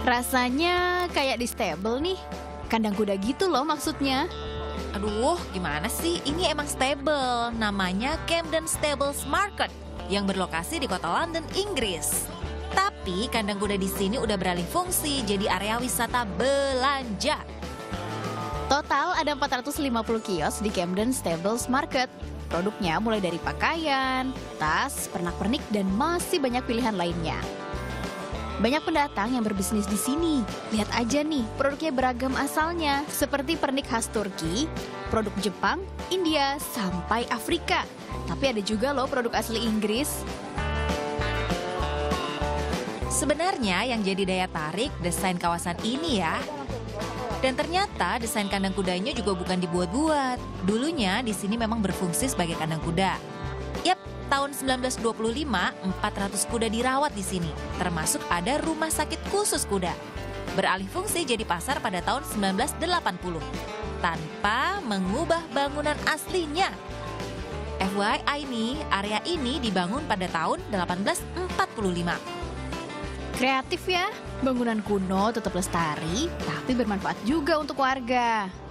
Rasanya kayak di stable nih. Kandang kuda gitu loh maksudnya. Aduh, gimana sih? Ini emang stable, namanya Camden Stables Market yang berlokasi di kota London, Inggris. Tapi kandang kuda di sini udah beralih fungsi jadi area wisata belanja. Total ada 450 kios di Camden Stables Market. Produknya mulai dari pakaian, tas, pernak-pernik, dan masih banyak pilihan lainnya. Banyak pendatang yang berbisnis di sini. Lihat aja nih, produknya beragam asalnya, seperti pernik khas Turki, produk Jepang, India, sampai Afrika. Tapi ada juga loh produk asli Inggris. Sebenarnya yang jadi daya tarik desain kawasan ini ya. Dan ternyata desain kandang kudanya juga bukan dibuat-buat. Dulunya di sini memang berfungsi sebagai kandang kuda. Yap, tahun 1925 400 kuda dirawat di sini, termasuk ada rumah sakit khusus kuda. Beralih fungsi jadi pasar pada tahun 1980 tanpa mengubah bangunan aslinya. FYI nih, area ini dibangun pada tahun 1845. Kreatif ya, bangunan kuno tetap lestari, tapi bermanfaat juga untuk warga.